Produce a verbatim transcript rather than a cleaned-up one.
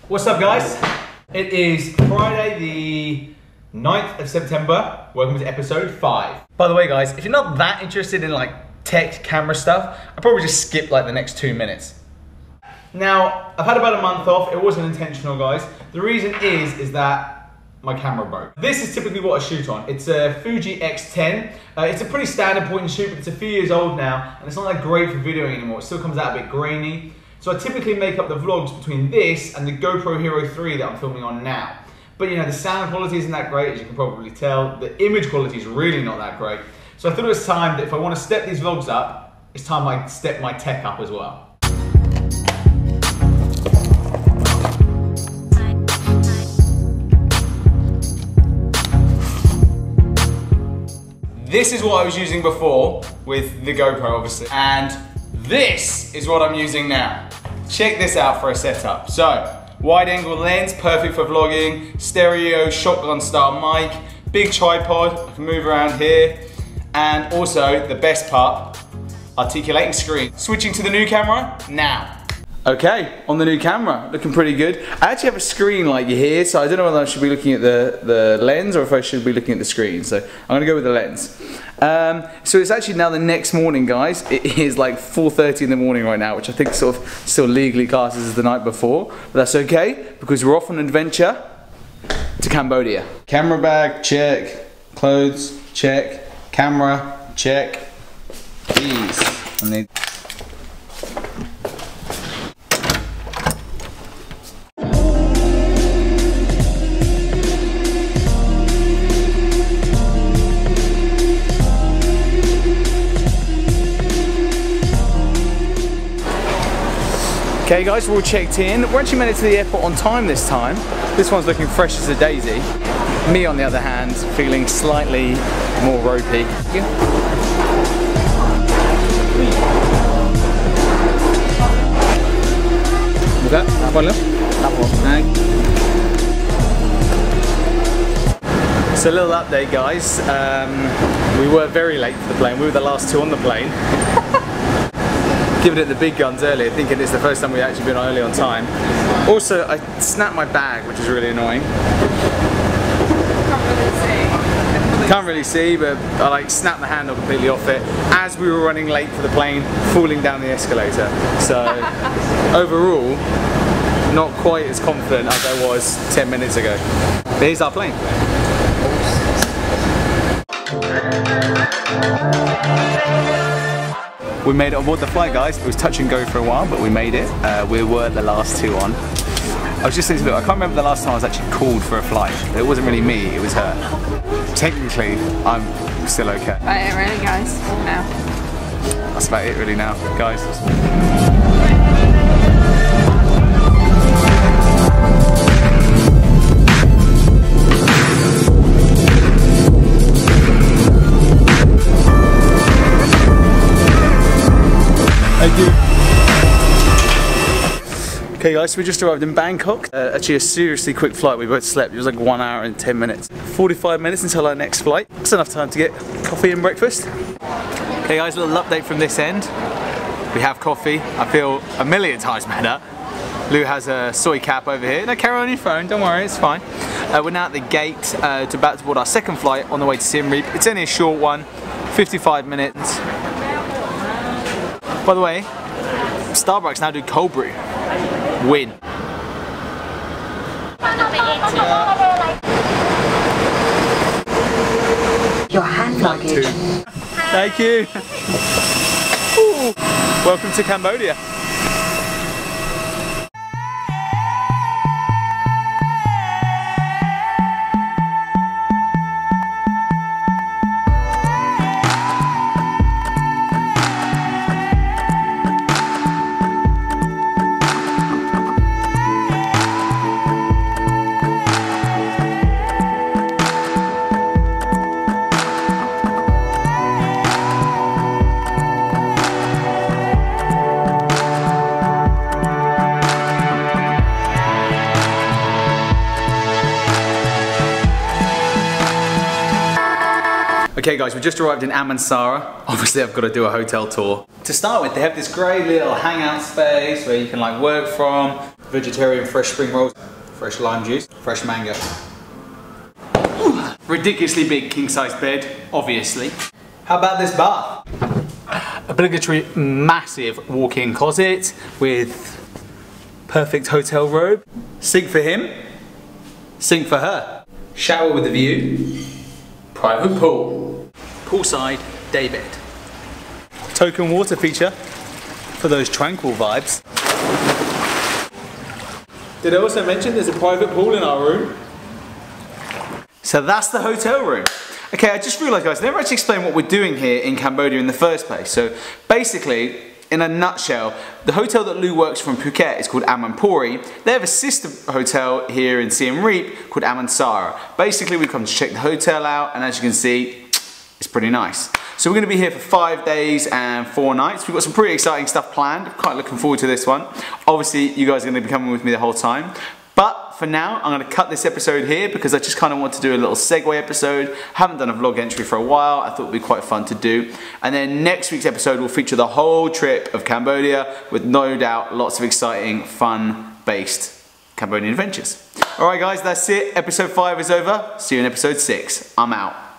What's up, guys? It is Friday the ninth of September. Welcome to episode five. By the way, guys, if you're not that interested in like tech camera stuff, I'd probably just skip like the next two minutes. Now, I've had about a month off. It wasn't intentional, guys. The reason is, is that my camera broke. This is typically what I shoot on. It's a Fuji X ten. Uh, it's a pretty standard point and shoot, but it's a few years old now, and it's not that great for videoing anymore. It still comes out a bit grainy. So I typically make up the vlogs between this and the GoPro Hero three that I'm filming on now. But you know, the sound quality isn't that great, as you can probably tell. The image quality is really not that great. So I thought it was time that if I want to step these vlogs up, it's time I step my tech up as well. This is what I was using before with the GoPro, obviously, and this is what I'm using now. Check this out for a setup. So, wide angle lens, perfect for vlogging, stereo, shotgun style mic, big tripod, I can move around here, and also, the best part, articulating screen. Switching to the new camera, now. Okay, on the new camera, looking pretty good. I actually have a screen like here, so I don't know whether I should be looking at the, the lens or if I should be looking at the screen. So I'm gonna go with the lens. Um, so it's actually now the next morning, guys. It is like four thirty in the morning right now, which I think sort of still legally classes as the night before. But that's okay, because we're off on an adventure to Cambodia. Camera bag, check. Clothes, check. Camera, check. Keys. I need Okay guys, we're all checked in. We're actually made it to the airport on time this time. This one's looking fresh as a daisy. Me, on the other hand, feeling slightly more ropey. So a little update, guys. Um, we were very late for the plane. We were the last two on the plane. Giving it the big guns earlier, thinking it's the first time we've actually been early on time. Also, I snapped my bag, which is really annoying. Can't really see. Can't really see, but I like snapped the handle completely off it as we were running late for the plane, falling down the escalator. So, overall, not quite as confident as I was ten minutes ago. But here's our plane. We made it on board the flight, guys. It was touch and go for a while, but we made it. Uh, we were the last two on. I was just thinking, look, I can't remember the last time I was actually called for a flight. It wasn't really me, it was her. Technically, I'm still okay. Right, really, guys? Now. That's about it, really, now, guys. Thank you. Okay guys, so we just arrived in Bangkok. Uh, actually a seriously quick flight, we both slept. It was like one hour and ten minutes. forty-five minutes until our next flight. That's enough time to get coffee and breakfast. Okay guys, a little update from this end. We have coffee. I feel a million times better. Lou has a soy cap over here. No, carry on your phone, don't worry, it's fine. Uh, we're now at the gate uh, to about to board our second flight on the way to Siem Reap. It's only a short one, fifty-five minutes. By the way, Starbucks now do cold brew. Win. Your hand luggage. Thank you. Ooh. Welcome to Cambodia. Okay guys, we just arrived in Amansara. Obviously I've got to do a hotel tour. To start with, they have this great little hangout space where you can like work from. vegetarian fresh spring rolls, fresh lime juice, fresh mango. Ooh, ridiculously big king-size bed, obviously. How about this bath? Obligatory massive walk-in closet with perfect hotel robe. Sink for him, sink for her. Shower with a view. Private pool. Poolside day bed. Token water feature for those tranquil vibes. Did I also mention there's a private pool in our room? So that's the hotel room. Okay, I just realised, guys, I never actually explained what we're doing here in Cambodia in the first place. So basically, in a nutshell, the hotel that Lou works from Phuket is called Amanpuri. They have a sister hotel here in Siem Reap called Amansara. Basically, we come to check the hotel out, and as you can see, it's pretty nice. So we're going to be here for five days and four nights. We've got some pretty exciting stuff planned. I'm quite looking forward to this one. Obviously, you guys are going to be coming with me the whole time. But for now, I'm going to cut this episode here because I just kind of want to do a little segue episode. Haven't done a vlog entry for a while. I thought it would be quite fun to do. And then next week's episode will feature the whole trip of Cambodia with no doubt lots of exciting, fun-based Cambodian adventures. Alright guys, that's it. Episode five is over. See you in episode six. I'm out.